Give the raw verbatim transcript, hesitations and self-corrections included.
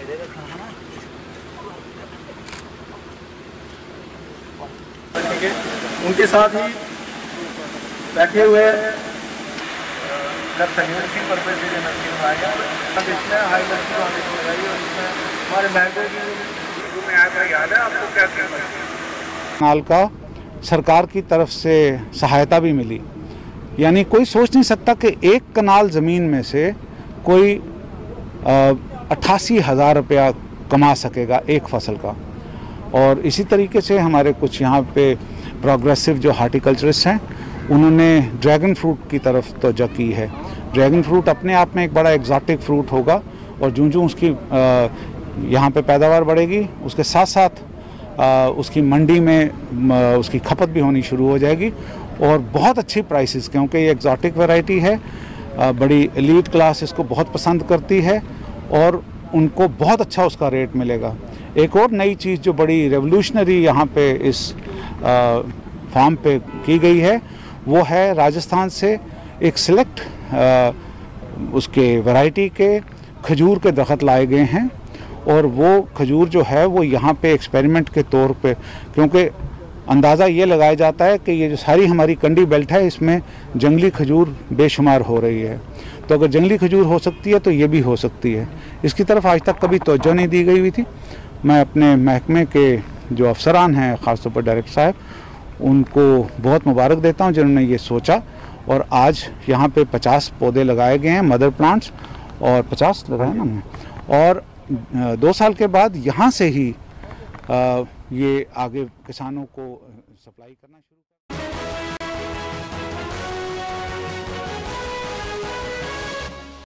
उनके साथ ही बैठे हुए नाल का सरकार की तरफ से सहायता भी मिली, यानी कोई सोच नहीं सकता कि एक कनाल ज़मीन में से कोई अट्ठासी हज़ार रुपया कमा सकेगा एक फसल का। और इसी तरीके से हमारे कुछ यहाँ पे प्रोग्रेसिव जो हार्टिकल्चरिस्ट हैं उन्होंने ड्रैगन फ्रूट की तरफ तवज्जो की है। ड्रैगन फ्रूट अपने आप में एक बड़ा एग्जॉटिक फ्रूट होगा और जूँ जूँ उसकी यहाँ पे पैदावार बढ़ेगी उसके साथ साथ आ, उसकी मंडी में आ, उसकी खपत भी होनी शुरू हो जाएगी और बहुत अच्छी प्राइसेस, क्योंकि ये एग्जॉटिक वैरायटी है, आ, बड़ी एलीट क्लास इसको बहुत पसंद करती है और उनको बहुत अच्छा उसका रेट मिलेगा। एक और नई चीज़ जो बड़ी रेवोल्यूशनरी यहाँ पे इस आ, फार्म पे की गई है वो है राजस्थान से एक सिलेक्ट उसके वैरायटी के खजूर के दरख्त लाए गए हैं और वो खजूर जो है वो यहाँ पे एक्सपेरिमेंट के तौर पे, क्योंकि अंदाज़ा ये लगाया जाता है कि ये जो सारी हमारी कंडी बेल्ट है इसमें जंगली खजूर बेशुमार हो रही है, तो अगर जंगली खजूर हो सकती है तो ये भी हो सकती है। इसकी तरफ आज तक कभी तवज्जो नहीं दी गई हुई थी। मैं अपने महकमे के जो अफसरान हैं, ख़ासतौर पर डायरेक्टर साहब, उनको बहुत मुबारक देता हूँ जिन्होंने ये सोचा और आज यहाँ पे पचास पौधे लगाए गए हैं, मदर प्लांट्स, और पचास लगाए ना हमने, और दो साल के बाद यहाँ से ही ये आगे किसानों को सप्लाई करना शुरू